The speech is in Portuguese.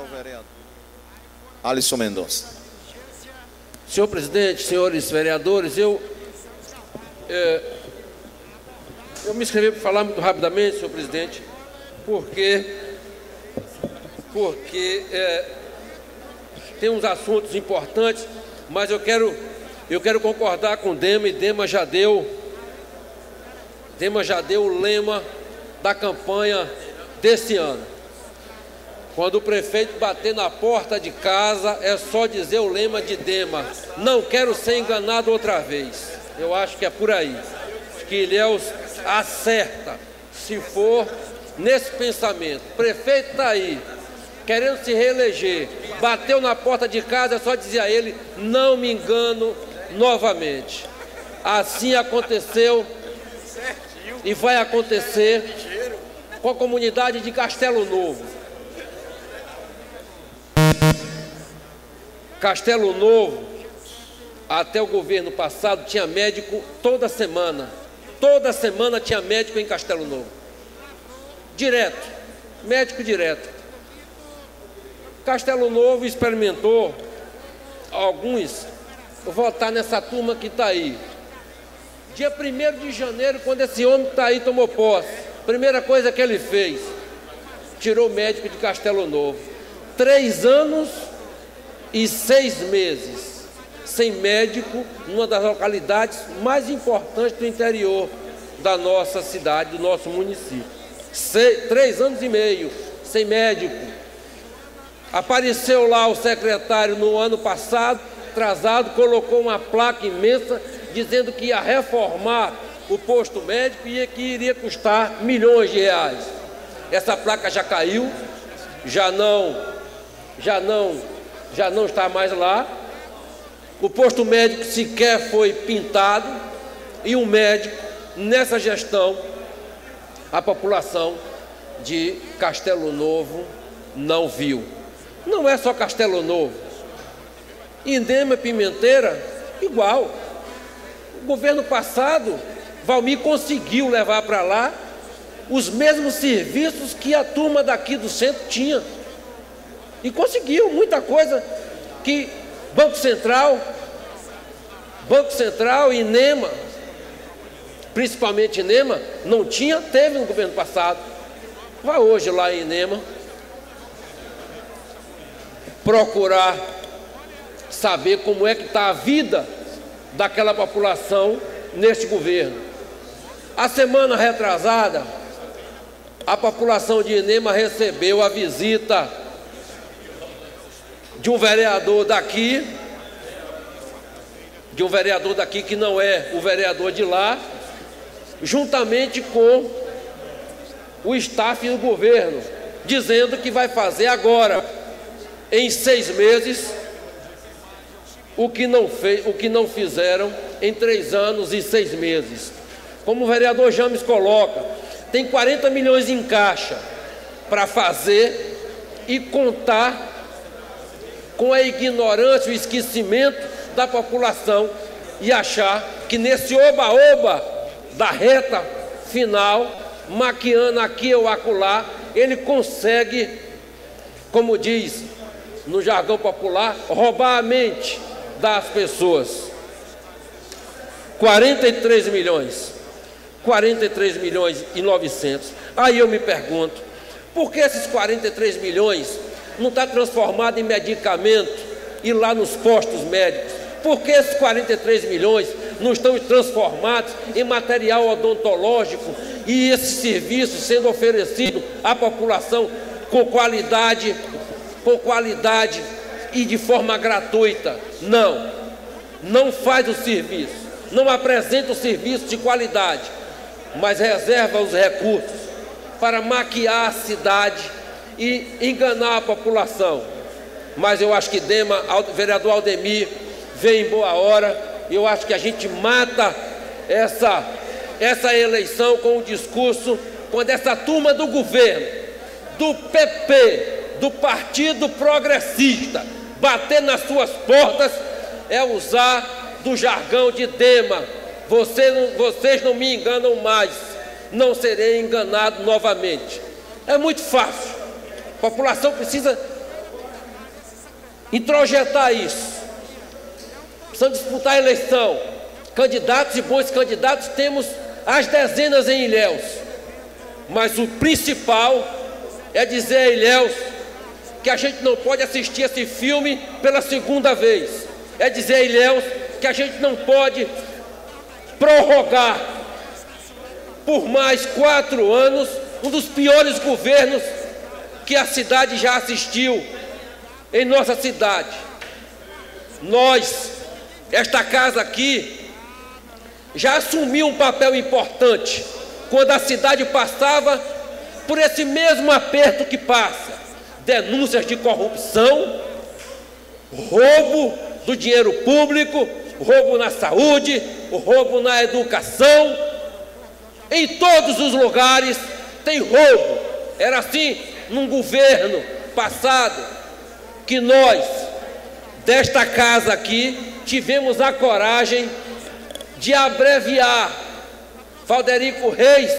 Alisson Mendonça. Senhor presidente, senhores vereadores, eu me inscrevi para falar muito rapidamente, senhor presidente, porque tem uns assuntos importantes, mas eu quero concordar com o Dema, e Dema já deu o lema da campanha desse ano. Quando o prefeito bater na porta de casa, é só dizer o lema de Dema: não quero ser enganado outra vez. Eu acho que é por aí. Acho que Ilhéus acerta, se for nesse pensamento. O prefeito está aí, querendo se reeleger, bateu na porta de casa, é só dizer a ele: não me engano novamente. Assim aconteceu e vai acontecer com a comunidade de Castelo Novo. Castelo Novo, até o governo passado, tinha médico toda semana. Toda semana tinha médico em Castelo Novo. Direto, médico direto. Castelo Novo experimentou, alguns, votar nessa turma que está aí. Dia 1º de janeiro, quando esse homem que está aí tomou posse, primeira coisa que ele fez, tirou o médico de Castelo Novo. 3 anos e 6 meses sem médico numa das localidades mais importantes do interior da nossa cidade, do nosso município. 3 anos e meio sem médico. Apareceu lá o secretário no ano passado, atrasado, colocou uma placa imensa dizendo que ia reformar o posto médico e que iria custar milhões de reais. Essa placa já caiu, já não está mais lá. O posto médico sequer foi pintado, e o médico, nessa gestão, a população de Castelo Novo não viu. Não é só Castelo Novo. Indema, Pimenteira, igual. O governo passado, Valmir conseguiu levar para lá os mesmos serviços que a turma daqui do centro tinha. E conseguiu muita coisa que Banco Central e INEMA, principalmente INEMA, não tinha, teve no governo passado. Vá hoje lá em INEMA procurar saber como é que está a vida daquela população neste governo. A semana retrasada, a população de INEMA recebeu a visita de um vereador daqui que não é o vereador de lá, juntamente com o staff do governo, dizendo que vai fazer agora, em 6 meses, o que não fizeram em 3 anos e 6 meses. Como o vereador James coloca, tem 40 milhões em caixa para fazer, e contar com a ignorância e o esquecimento da população, e achar que nesse oba-oba da reta final, maquiando aqui ou acolá, ele consegue, como diz no jargão popular, roubar a mente das pessoas. 43 milhões e 900. Aí eu me pergunto, por que esses 43 milhões não está transformado em medicamento e lá nos postos médicos? Por que esses 43 milhões não estão transformados em material odontológico e esse serviço sendo oferecido à população com qualidade e de forma gratuita? Não faz o serviço, não apresenta o serviço de qualidade, mas reserva os recursos para maquiar a cidade e enganar a população. Mas eu acho que o vereador Aldemir veio em boa hora. Eu acho que a gente mata essa eleição com o discurso, quando essa turma do governo, do PP, do Partido Progressista, bater nas suas portas, é usar do jargão de Dema: vocês não me enganam mais, não serei enganado novamente. É muito fácil. A população precisa introjetar isso. Precisamos disputar a eleição. Candidatos e bons candidatos temos as dezenas em Ilhéus. Mas o principal é dizer a Ilhéus que a gente não pode assistir esse filme pela segunda vez. É dizer a Ilhéus que a gente não pode prorrogar por mais 4 anos um dos piores governos que a cidade já assistiu em nossa cidade. Nós, esta casa aqui, já assumiu um papel importante quando a cidade passava por esse mesmo aperto que passa. Denúncias de corrupção, roubo do dinheiro público, roubo na saúde, roubo na educação. Em todos os lugares tem roubo. Era assim num governo passado que nós, desta casa aqui, tivemos a coragem de abreviar Valderico Reis